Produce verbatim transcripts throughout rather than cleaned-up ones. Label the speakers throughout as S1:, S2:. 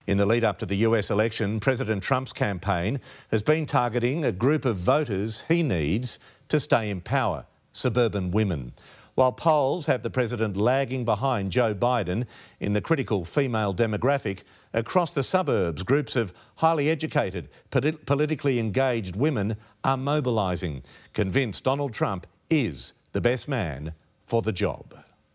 S1: In the lead up to the U S election, President Trump's campaign has been targeting a group of voters he needs to stay in power: suburban women. While polls have the president lagging behind Joe Biden in the critical female demographic, across the suburbs, groups of highly educated, polit- politically engaged women are mobilising, convinced Donald Trump is the best man for the job.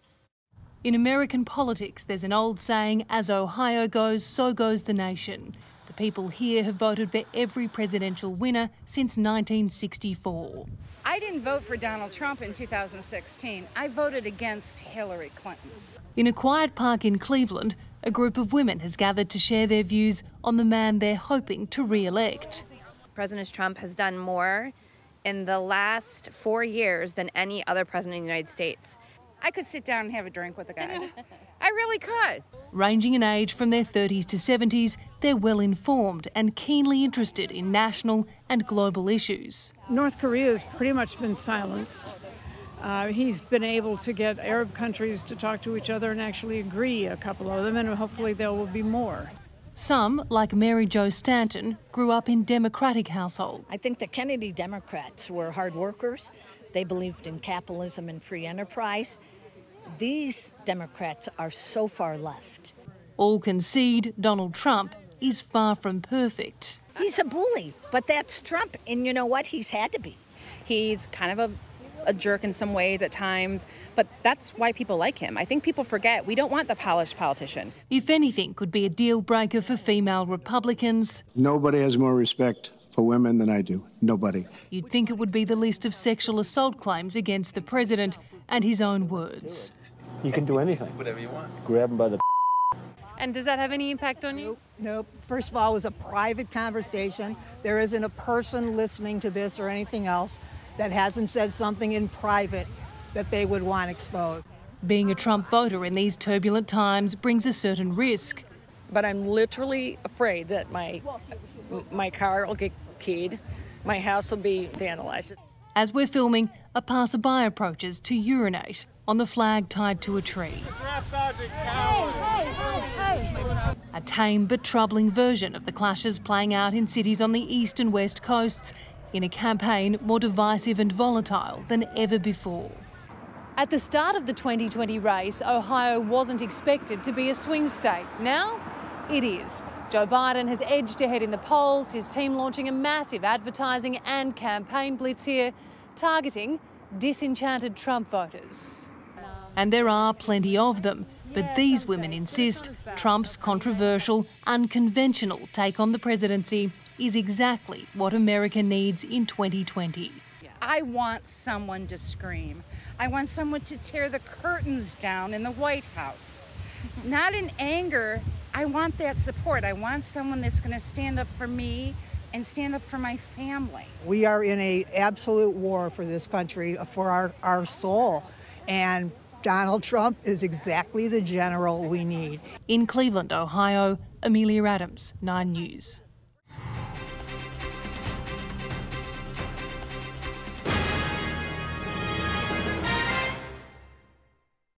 S2: In American politics, there's an old saying, as Ohio goes, so goes the nation. The people here have voted for every presidential winner since nineteen sixty-four.
S3: I didn't vote for Donald Trump in two thousand sixteen. I voted against Hillary Clinton.
S2: In a quiet park in Cleveland, a group of women has gathered to share their views on the man they're hoping to re-elect.
S4: President Trump has done more in the last four years than any other president in the United States.
S3: I could sit down and have a drink with a guy. I really could.
S2: Ranging in age from their thirties to seventies, they're well informed and keenly interested in national and global issues.
S5: North Korea has pretty much been silenced. Uh, he's been able to get Arab countries to talk to each other and actually agree, a couple of them, and hopefully there will be more.
S2: Some, like Mary Jo Stanton, grew up in Democratic households.
S6: I think the Kennedy Democrats were hard workers. They believed in capitalism and free enterprise. These Democrats are so far left.
S2: All concede Donald Trump is far from perfect.
S6: He's a bully, but that's Trump, and you know what? He's had to be.
S4: He's kind of a, a jerk in some ways at times, but that's why people like him. I think people forget we don't want the polished politician.
S2: If anything could be a deal breaker for female Republicans,
S7: nobody has more respect for women than I do. Nobody.
S2: You'd think it would be the list of sexual assault claims against the president and his own words.
S8: You can do anything.
S9: Whatever you want.
S8: Grab him by the...
S2: And does that have any impact on you?
S10: Nope. Nope. First of all, it was a private conversation. There isn't a person listening to this or anything else that hasn't said something in private that they would want exposed.
S2: Being a Trump voter in these turbulent times brings a certain risk.
S11: But I'm literally afraid that my my car will get keyed, my house will be vandalized.
S2: As we're filming, a passerby approaches to urinate on the flag tied to a tree. A tame but troubling version of the clashes playing out in cities on the east and west coasts in a campaign more divisive and volatile than ever before. At the start of the twenty twenty race, Ohio wasn't expected to be a swing state. Now it is. Joe Biden has edged ahead in the polls, his team launching a massive advertising and campaign blitz here, targeting disenchanted Trump voters. And there are plenty of them, but these women insist Trump's controversial, unconventional take on the presidency is exactly what America needs in twenty twenty.
S3: I want someone to scream. I want someone to tear the curtains down in the White House. Not in anger. I want that support. I want someone that's going to stand up for me and stand up for my family.
S10: We are in an absolute war for this country, for our, our soul. And Donald Trump is exactly the general we need.
S2: In Cleveland, Ohio, Amelia Adams, Nine News.